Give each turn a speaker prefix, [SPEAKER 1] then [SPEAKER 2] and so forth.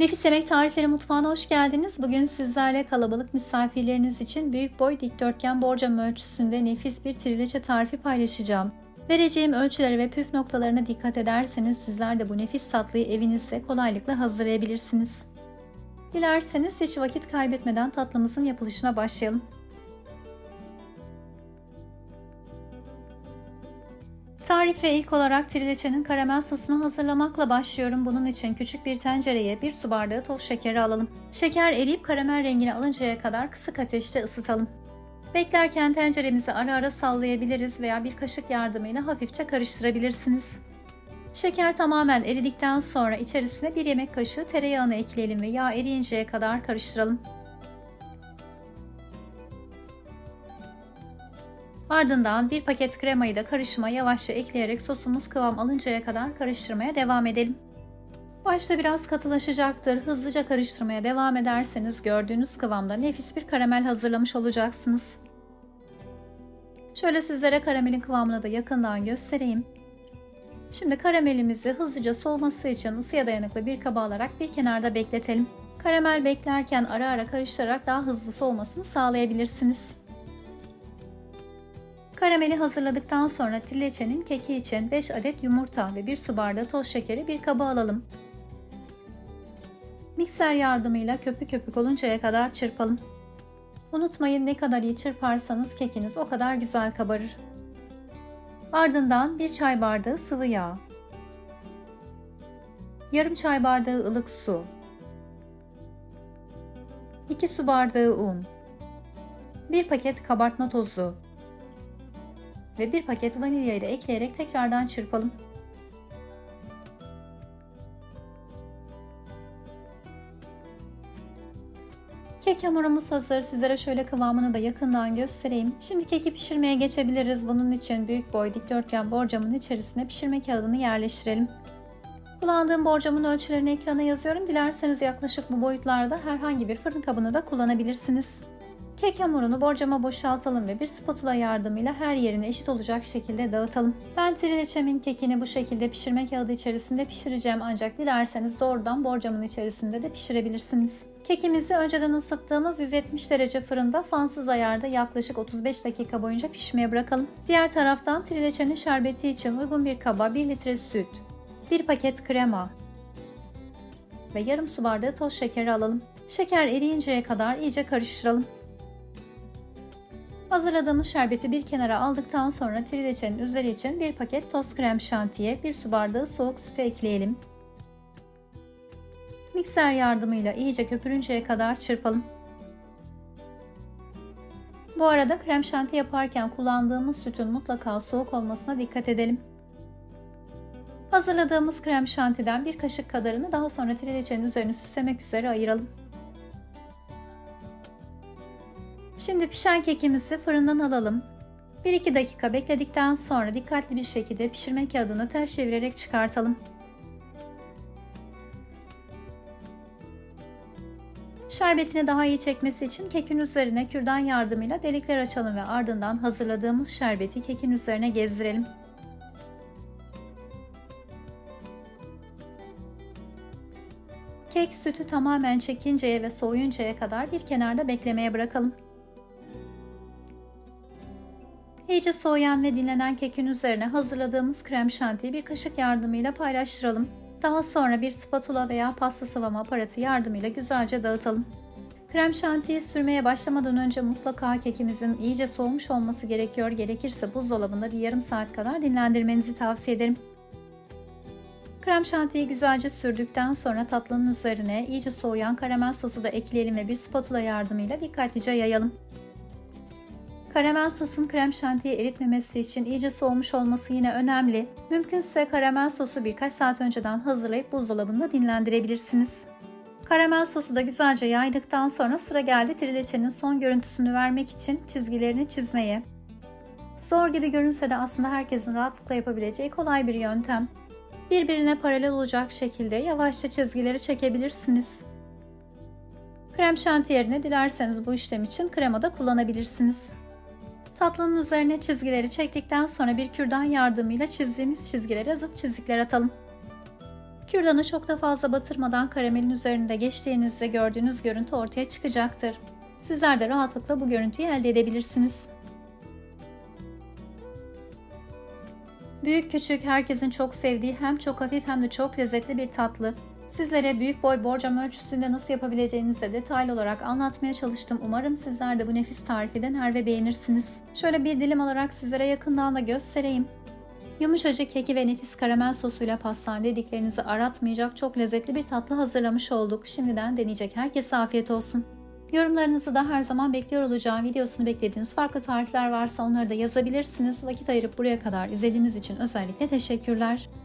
[SPEAKER 1] Nefis Yemek Tarifleri mutfağına hoş geldiniz. Bugün sizlerle kalabalık misafirleriniz için büyük boy dikdörtgen borcam ölçüsünde nefis bir trileçe tarifi paylaşacağım. Vereceğim ölçülere ve püf noktalarına dikkat ederseniz sizler de bu nefis tatlıyı evinizde kolaylıkla hazırlayabilirsiniz. Dilerseniz hiç vakit kaybetmeden tatlımızın yapılışına başlayalım. Tarife ilk olarak trileçenin karamel sosunu hazırlamakla başlıyorum. Bunun için küçük bir tencereye 1 su bardağı toz şekeri alalım. Şeker eriyip karamel rengini alıncaya kadar kısık ateşte ısıtalım. Beklerken tenceremizi ara ara sallayabiliriz veya bir kaşık yardımıyla hafifçe karıştırabilirsiniz. Şeker tamamen eridikten sonra içerisine 1 yemek kaşığı tereyağını ekleyelim ve yağ eriyinceye kadar karıştıralım. Ardından 1 paket kremayı da karışıma yavaşça ekleyerek sosumuz kıvam alıncaya kadar karıştırmaya devam edelim. Başta biraz katılaşacaktır. Hızlıca karıştırmaya devam ederseniz gördüğünüz kıvamda nefis bir karamel hazırlamış olacaksınız. Şöyle sizlere karamelin kıvamını da yakından göstereyim. Şimdi karamelimizi hızlıca soğuması için ısıya dayanıklı bir kaba alarak bir kenarda bekletelim. Karamel beklerken ara ara karıştırarak daha hızlı soğumasını sağlayabilirsiniz. Karameli hazırladıktan sonra trileçenin keki için 5 adet yumurta ve 1 su bardağı toz şekeri bir kaba alalım. Mikser yardımıyla köpük köpük oluncaya kadar çırpalım. Unutmayın, ne kadar iyi çırparsanız kekiniz o kadar güzel kabarır. Ardından 1 çay bardağı sıvı yağ, yarım çay bardağı ılık su, 2 su bardağı un, 1 paket kabartma tozu ve 1 paket vanilya ile ekleyerek tekrardan çırpalım. Kek hamurumuz hazır. Sizlere şöyle kıvamını da yakından göstereyim. Şimdi keki pişirmeye geçebiliriz. Bunun için büyük boy dikdörtgen borcamın içerisine pişirme kağıdını yerleştirelim. Kullandığım borcamın ölçülerini ekrana yazıyorum. Dilerseniz yaklaşık bu boyutlarda herhangi bir fırın kabını da kullanabilirsiniz. Kek hamurunu borcama boşaltalım ve bir spatula yardımıyla her yerine eşit olacak şekilde dağıtalım. Ben trileçemin kekini bu şekilde pişirme kağıdı içerisinde pişireceğim, ancak dilerseniz doğrudan borcamın içerisinde de pişirebilirsiniz. Kekimizi önceden ısıttığımız 170 derece fırında fansız ayarda yaklaşık 35 dakika boyunca pişmeye bırakalım. Diğer taraftan trileçenin şerbeti için uygun bir kaba 1 litre süt, 1 paket krema ve yarım su bardağı toz şekeri alalım. Şeker eriyinceye kadar iyice karıştıralım. Hazırladığımız şerbeti bir kenara aldıktan sonra trileçenin üzeri için 1 paket toz krem şantiye, 1 su bardağı soğuk sütü ekleyelim. Mikser yardımıyla iyice köpürünceye kadar çırpalım. Bu arada krem şanti yaparken kullandığımız sütün mutlaka soğuk olmasına dikkat edelim. Hazırladığımız krem şantiden 1 kaşık kadarını daha sonra trileçenin üzerini süslemek üzere ayıralım. Şimdi pişen kekimizi fırından alalım. 1-2 dakika bekledikten sonra dikkatli bir şekilde pişirme kağıdını ters çevirerek çıkartalım. Şerbetini daha iyi çekmesi için kekin üzerine kürdan yardımıyla delikler açalım ve ardından hazırladığımız şerbeti kekin üzerine gezdirelim. Kek sütü tamamen çekinceye ve soğuyuncaya kadar bir kenarda beklemeye bırakalım. İyice soğuyan ve dinlenen kekin üzerine hazırladığımız krem şantiyi bir kaşık yardımıyla paylaştıralım. Daha sonra bir spatula veya pasta sıvama aparatı yardımıyla güzelce dağıtalım. Krem şantiyi sürmeye başlamadan önce mutlaka kekimizin iyice soğumuş olması gerekiyor. Gerekirse buzdolabında bir yarım saat kadar dinlendirmenizi tavsiye ederim. Krem şantiyi güzelce sürdükten sonra tatlının üzerine iyice soğuyan karamel sosu da ekleyelim ve bir spatula yardımıyla dikkatlice yayalım. Karamel sosun krem şantiyi eritmemesi için iyice soğumuş olması yine önemli. Mümkünse karamel sosu birkaç saat önceden hazırlayıp buzdolabında dinlendirebilirsiniz. Karamel sosu da güzelce yaydıktan sonra sıra geldi trileçenin son görüntüsünü vermek için çizgilerini çizmeye. Zor gibi görünse de aslında herkesin rahatlıkla yapabileceği kolay bir yöntem. Birbirine paralel olacak şekilde yavaşça çizgileri çekebilirsiniz. Krem şanti yerine dilerseniz bu işlem için krema da kullanabilirsiniz. Tatlının üzerine çizgileri çektikten sonra bir kürdan yardımıyla çizdiğimiz çizgilere zıt çizikler atalım. Kürdanı çok da fazla batırmadan karamelin üzerinde geçtiğinizde gördüğünüz görüntü ortaya çıkacaktır. Sizler de rahatlıkla bu görüntüyü elde edebilirsiniz. Büyük küçük herkesin çok sevdiği hem çok hafif hem de çok lezzetli bir tatlı. Sizlere büyük boy borcam ölçüsünde nasıl yapabileceğinizi de detaylı olarak anlatmaya çalıştım. Umarım sizler de bu nefis tarifi dener ve beğenirsiniz. Şöyle bir dilim alarak sizlere yakından da göstereyim. Yumuşacık keki ve nefis karamel sosuyla pastane dediklerinizi aratmayacak çok lezzetli bir tatlı hazırlamış olduk. Şimdiden deneyecek herkese afiyet olsun. Yorumlarınızı da her zaman bekliyor olacağım. Videosunu beklediğiniz farklı tarifler varsa onları da yazabilirsiniz. Vakit ayırıp buraya kadar izlediğiniz için özellikle teşekkürler.